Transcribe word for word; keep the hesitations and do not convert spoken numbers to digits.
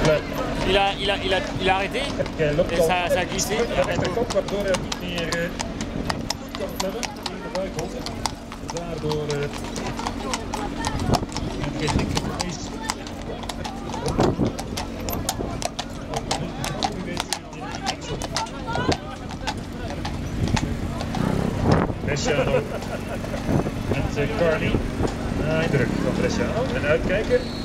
Il a, il a, il a, il a arrêté et ça, ça a glissé. Ja, en de kop waardoor hij niet meer uh, goed kan klimmen in de buikholte. Daardoor uh, is Bresciano met uh, Carney. Uh, druk van Bresciano en uitkijken.